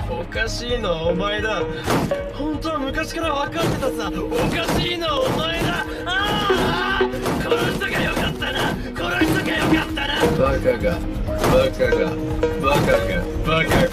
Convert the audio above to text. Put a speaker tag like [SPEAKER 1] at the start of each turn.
[SPEAKER 1] おかしいのはお前だ。本当は昔から分かってたさ。おかしいのはお前だ。ああ、殺しときゃよかったな。殺しときゃよかったな。バカがバカがバカがバカが